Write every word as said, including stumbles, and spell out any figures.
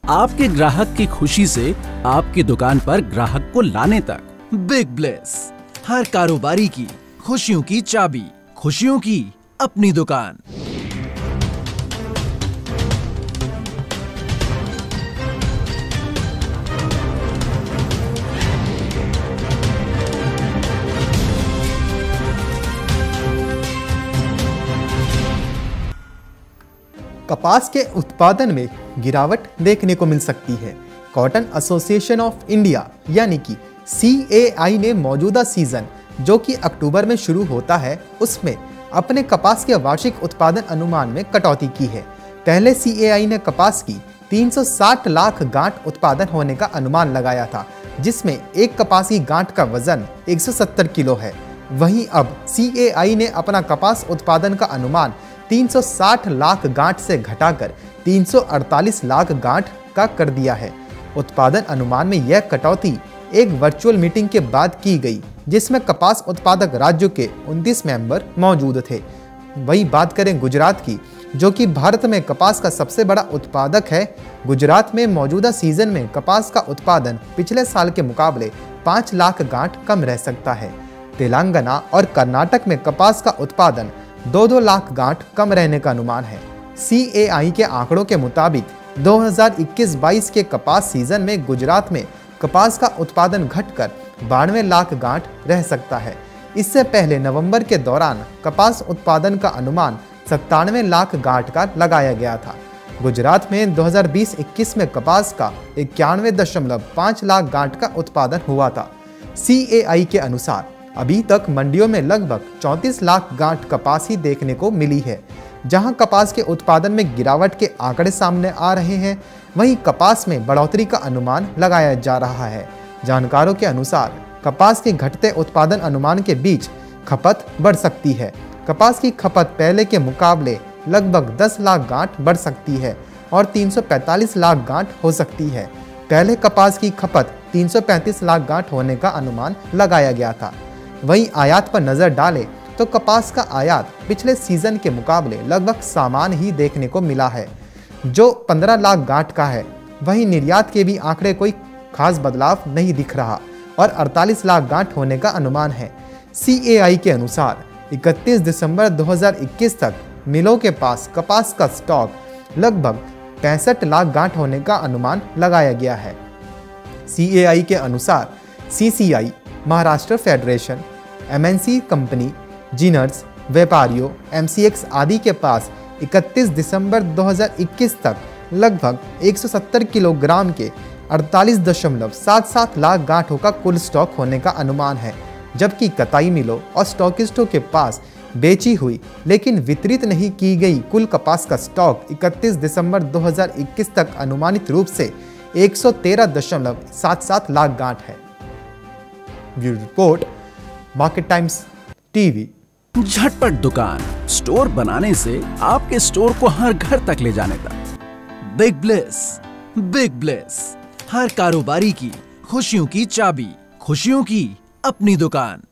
आपके ग्राहक की खुशी से आपकी दुकान पर ग्राहक को लाने तक। बिग ब्लेस, हर कारोबारी की खुशियों की चाबी, खुशियों की अपनी दुकान। कपास के उत्पादन में गिरावट देखने को मिल सकती है। कॉटन एसोसिएशन ऑफ इंडिया यानी कि सी ए आई ने मौजूदा सीजन जो कि अक्टूबर में शुरू होता है उसमें अपने कपास के वार्षिक उत्पादन अनुमान में कटौती की है। पहले सी ए आई ने कपास की तीन सौ साठ लाख गांठ उत्पादन होने का अनुमान लगाया था, जिसमें एक कपास की गांठ का वजन एक सौ सत्तर किलो है। वहीं अब सी ए आई ने अपना कपास उत्पादन का अनुमान तीन सौ साठ लाख गांठ से घटाकर तीन सौ अड़तालीस लाख गांठ का कर दिया है। उत्पादन अनुमान में यह कटौती एक वर्चुअल मीटिंग के बाद की गई, जिसमें कपास उत्पादक राज्यों के उनतीस मेंबर मौजूद थे। वही बात करें गुजरात की, जो कि भारत में कपास का सबसे बड़ा उत्पादक है। गुजरात में मौजूदा सीजन में कपास का उत्पादन पिछले साल के मुकाबले पाँच लाख गांठ कम रह सकता है। तेलंगाना और कर्नाटक में कपास का उत्पादन दो दो लाख गांठ कम रहने का अनुमान है। सी ए आई के आंकड़ों के मुताबिक दो हज़ार इक्कीस बाईस के कपास सीजन में गुजरात में कपास का उत्पादन घटकर बानवे लाख गांठ रह सकता है। इससे पहले नवंबर के दौरान कपास उत्पादन का अनुमान सत्तानवे लाख गांठ का लगाया गया था। गुजरात में दो हज़ार बीस इक्कीस में कपास का इक्यानवे दशमलव पाँच लाख गांठ का उत्पादन हुआ था। सी ए आई के अनुसार अभी तक मंडियों में लगभग चौंतीस लाख गांठ कपास ही देखने को मिली है। जहां कपास के उत्पादन में गिरावट के आंकड़े सामने आ रहे हैं, वहीं कपास में बढ़ोतरी का अनुमान लगाया जा रहा है। जानकारों के अनुसार कपास के घटते उत्पादन अनुमान के बीच खपत बढ़ सकती है। कपास की खपत पहले के मुकाबले लगभग दस लाख गांठ बढ़ सकती है और तीन सौ पैंतालीस लाख गांठ हो सकती है। पहले कपास की खपत तीन सौ पैंतीस लाख गांठ होने का अनुमान लगाया गया था। वहीं आयात पर नजर डालें तो कपास का आयात पिछले सीजन के मुकाबले लगभग समान ही देखने को मिला है, जो पंद्रह लाख गांठ का है। वहीं निर्यात के भी आंकड़े कोई खास बदलाव नहीं दिख रहा और अड़तालीस लाख गांठ होने का अनुमान है। सी ए आई के अनुसार इकतीस दिसंबर दो हज़ार इक्कीस तक मिलों के पास कपास का स्टॉक लगभग पैंसठ लाख गांठ होने का अनुमान लगाया गया है। सी ए आई के अनुसार C C I, Maharashtra federation, M N C company, ginners, व्यापारियों, एम सी एक्स आदि के पास इकतीस दिसंबर दो हज़ार इक्कीस तक लगभग एक सौ सत्तर किलोग्राम के अड़तालीस दशमलव सात सात लाख गांठों का कुल स्टॉक होने का अनुमान है, जबकि कताई मिलों और स्टॉकिस्टों के पास बेची हुई लेकिन वितरित नहीं की गई कुल कपास का स्टॉक इकतीस दिसंबर दो हज़ार इक्कीस तक अनुमानित रूप से एक सौ तेरह दशमलव सात सात लाख गांठ है। Bureau report, market times TV. झटपट दुकान, स्टोर बनाने से आपके स्टोर को हर घर तक ले जाने तक। बिग ब्लेस, बिग ब्लेस, हर कारोबारी की खुशियों की चाबी, खुशियों की अपनी दुकान।